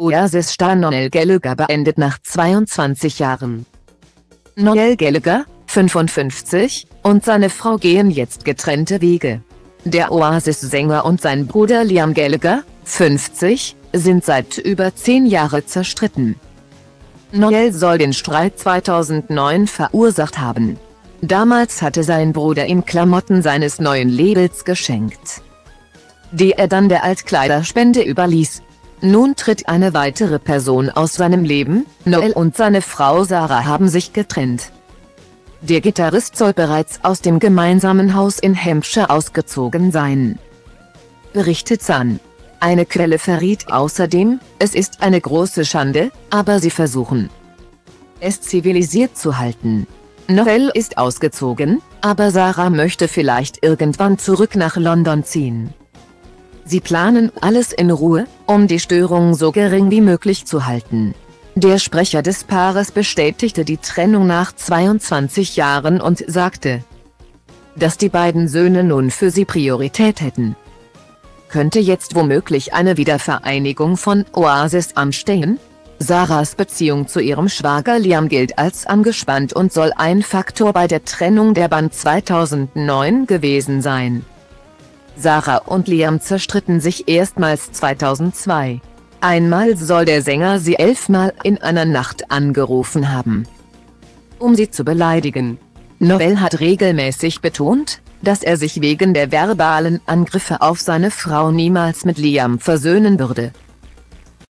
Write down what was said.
Oasis-Star Noel Gallagher beendet nach 22 Jahren. Noel Gallagher, 55, und seine Frau gehen jetzt getrennte Wege. Der Oasis-Sänger und sein Bruder Liam Gallagher, 50, sind seit über 10 Jahren zerstritten. Noel soll den Streit 2009 verursacht haben. Damals hatte sein Bruder ihm Klamotten seines neuen Labels geschenkt, die er dann der Altkleiderspende überließ. Nun tritt eine weitere Person aus seinem Leben. Noel und seine Frau Sarah haben sich getrennt. Der Gitarrist soll bereits aus dem gemeinsamen Haus in Hampshire ausgezogen sein, berichtet Sun. Eine Quelle verriet außerdem, es ist eine große Schande, aber sie versuchen, es zivilisiert zu halten. Noel ist ausgezogen, aber Sarah möchte vielleicht irgendwann zurück nach London ziehen. Sie planen alles in Ruhe, um die Störung so gering wie möglich zu halten. Der Sprecher des Paares bestätigte die Trennung nach 22 Jahren und sagte, dass die beiden Söhne nun für sie Priorität hätten. Könnte jetzt womöglich eine Wiedervereinigung von Oasis anstehen? Sarahs Beziehung zu ihrem Schwager Liam gilt als angespannt und soll ein Faktor bei der Trennung der Band 2009 gewesen sein. Sarah und Liam zerstritten sich erstmals 2002. Einmal soll der Sänger sie 11 Mal in einer Nacht angerufen haben, um sie zu beleidigen. Noel hat regelmäßig betont, dass er sich wegen der verbalen Angriffe auf seine Frau niemals mit Liam versöhnen würde.